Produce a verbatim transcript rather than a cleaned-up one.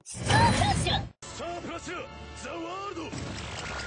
スタープラッシャー。 スタープラッシャーザワールド。